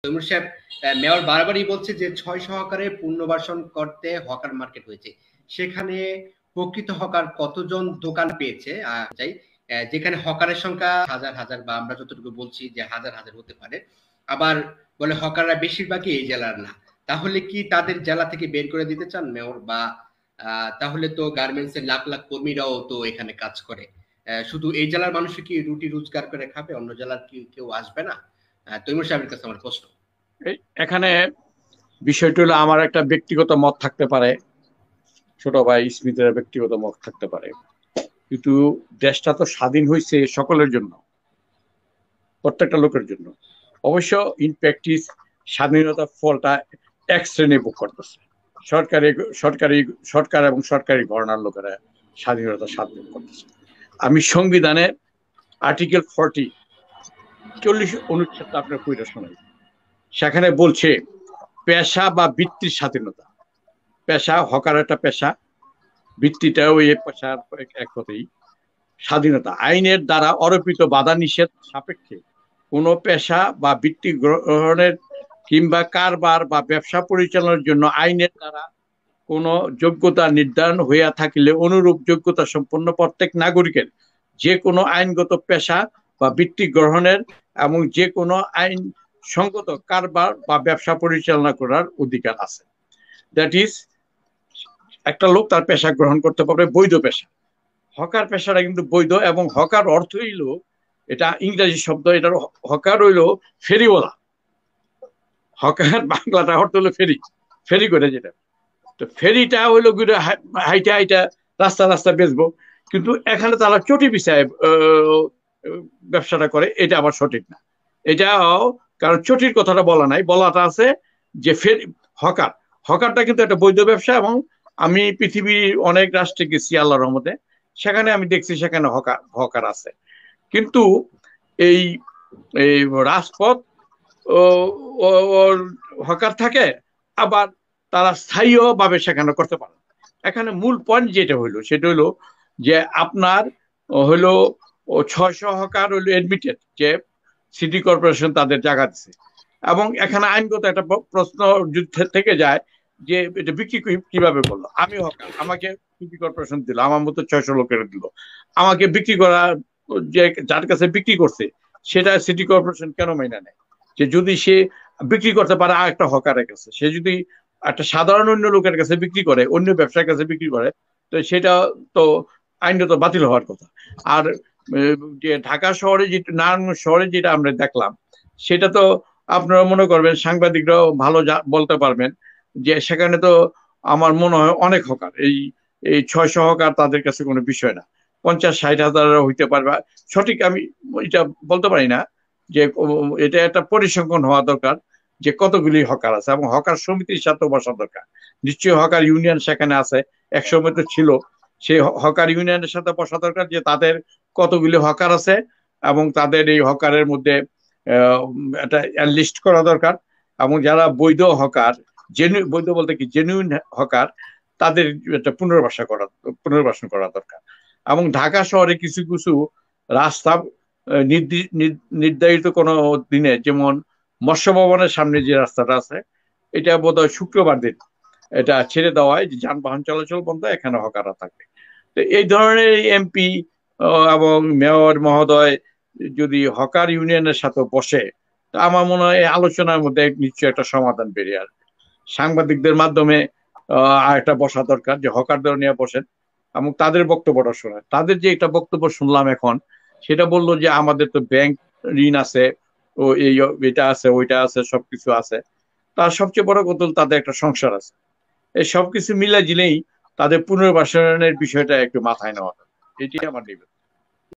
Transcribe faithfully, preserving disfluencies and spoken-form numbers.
তৈমুর সাহেব, মেয়র বারবারই বলছে যে ছয় সহকারে পুনর্বাসন করতে হকার মার্কেট হয়েছে, সেখানে প্রকৃত হকার কতজন দোকান পেয়েছে চাই, যেখানে হকারের সংখ্যা হাজার হাজার বা আমরা যতটুকু বলছি যে হাজার হাজার হতে পারে, আবার বলে হকাররা বেশিরভাগই এই জেলার না। তাহলে কি তাদের জেলা থেকে বের করে দিতে চান মেয়র? বা তাহলে তো গার্মেন্টস এর লাখ লাখ কর্মীরাও তো এখানে কাজ করে, শুধু এই জেলার মানুষ কি রুটি রোজগার করে খাবে, অন্য জেলার কি কেউ আসবে না? তৈমুর সাহেবের কাছে আমার প্রশ্ন। এখানে বিষয়টি হলো আমার একটা ব্যক্তিগত মত থাকতে পারে, ছোট ভাই স্মিথের ব্যক্তিগত মত থাকতে পারে, কিন্তু দেশটা তো স্বাধীন হয়েছে সকলের জন্য, প্রত্যেকটা লোকের জন্য। অবশ্য ইন প্র্যাকটিস স্বাধীনতার ফলটা এক শ্রেণী ভোগ করতেছে, সরকারি সরকারি সরকার এবং সরকারি ঘরানার লোকেরা স্বাধীনতা স্বাধীন করতেছে। আমি সংবিধানের আর্টিকেল ফর্টি চল্লিশ অনুচ্ছেদ আপনার কইটা শোনাই। সেখানে বলছে পেশা বা বৃত্তির স্বাধীনতা। পেশা, হকার একটা পেশা, বৃত্তিটাও এই পেশার এক কথাই স্বাধীনতা। আইনের দ্বারা আরোপিত বাধা নিষেধ সাপেক্ষে কোনো পেশা বা বৃত্তি গ্রহণের কিংবা কারবার বা ব্যবসা পরিচালনার জন্য আইনের দ্বারা কোনো যোগ্যতা নির্ধারণ হইয়া থাকিলে অনুরূপ যোগ্যতা সম্পন্ন প্রত্যেক নাগরিকের যে কোনো আইনগত পেশা বা বৃত্তি গ্রহণের এবং যে কোনো আইন সঙ্গত কারবার বা ব্যবসা পরিচালনা করার অধিকার আছে। দ্যাট ইজ, একটা লোক তার পেশা গ্রহণ করতে পারবে, বৈধ পেশা। হকার পেশাটা কিন্তু বৈধ, এবং হকার অর্থ হইল, এটা ইংরেজি শব্দ, এটার হকার হইল ফেরিওয়ালা। হকার বাংলাটা অর্থ হলো ফেরি, ফেরি করে যেটা। তো ফেরিটা হইলো হাইটা হাইটা রাস্তা রাস্তা বেচবো, কিন্তু এখানে তারা চটি বিছায় ব্যবসাটা করে, এটা আবার সঠিক না। এটাও, কারণ চটির কথাটা বলা নাই, বলাটা আছে যে ফেরি হকার, হকারটা কিন্তু একটা বৈধ ব্যবসা। এবং আমি পৃথিবীর অনেক রাষ্ট্রে গেছি আল্লাহর রহমতে, সেখানে আমি দেখছি সেখানে হকার হকার আছে। কিন্তু এই রাজপথ হকার থাকে, আবার তারা স্থায়ীয় ভাবে সেখানে করতে পারে। এখানে মূল পয়েন্ট যেটা হইলো সেটা হইলো যে আপনার হইলো ছয়শ হকার হইলো এডমিটেড, যে সিটি কর্পোরেশন তাদের জায়গা দিচ্ছে। এবং এখানে আইনগত একটা প্রশ্ন থেকে যায় যে এটা বিক্রি কিভাবে করলো। আমি হকার, আমাকে সিটি কর্পোরেশন দিল, আমার মতো ছয়শো লোকের দিল, আমাকে বিক্রি করা, যে যার কাছে বিক্রি করছে সেটা সিটি কর্পোরেশন কেন মাইনা নেয়? যে যদি সে বিক্রি করতে পারে আর একটা হকারের কাছে, সে যদি একটা সাধারণ অন্য লোকের কাছে বিক্রি করে, অন্য ব্যবসার কাছে বিক্রি করে, তো সেটা তো আইনত বাতিল হওয়ার কথা। আর যে ঢাকা শহরে, যেটা নারায়ণগঞ্জ শহরে যেটা আমরা দেখলাম, সেটা তো আপনারা মনে করবেন, সাংবাদিকরাও ভালো বলতে পারবেন, যে সেখানে তো আমার মনে হয় অনেক হকার, এই এই ছয়শ হকার তাদের কাছে কোনো বিষয় না, পঞ্চাশ ষাট হাজার হইতে পারবে, সঠিক আমি এটা বলতে পারি না। যে এটা একটা পরিসংখ্যান হওয়া দরকার যে কতগুলি হকার আছে, এবং হকার সমিতির সাথে বসা দরকার। নিশ্চয়ই হকার ইউনিয়ন সেখানে আছে, একসময় তো ছিল, সেই হকার ইউনিয়নের সাথে বসা দরকার যে তাদের কতগুলি হকার আছে, এবং তাদের এই হকারের মধ্যে একটা লিস্ট করা দরকার। এবং যারা বৈধ হকার, জেনুইন বৈধ বলতে কি জেনুইন হকার, তাদের একটা পুনর্বাসন করা পুনর্বাসন করা দরকার। এবং ঢাকা শহরে কিছু কিছু রাস্তা নির্ধারিত কোনো দিনে, যেমন মৎস্য ভবনের সামনে যে রাস্তাটা আছে, এটা বোধহয় শুক্রবার দিন এটা ছেড়ে দেওয়া হয়, যে যানবাহন চলাচল বন্ধ, এখানে হকাররা থাকবে। তো এই ধরনের এমপি এবং মেয়র মহোদয় যদি হকার ইউনিয়নের সাথে বসে, তা আমার মনে হয় আলোচনার মধ্যে নিশ্চয়ই একটা সমাধান বেরিয়ে আসবে। সাংবাদিকদের মাধ্যমে আহ একটা বসা দরকার, যে হকারদের নিয়ে বসেন এবং তাদের বক্তব্যটা শোনেন। তাদের যে একটা বক্তব্য শুনলাম এখন, সেটা বললো যে আমাদের তো ব্যাংক ঋণ আছে, ও এই এটা আছে, ওইটা আছে, সবকিছু আছে। তার সবচেয়ে বড় কথা, তাদের একটা সংসার আছে। এই সবকিছু মিলে জিলেই তাদের পুনর্বাসনের বিষয়টা একটু মাথায় নেওয়া, এটি আমার নিবেদন।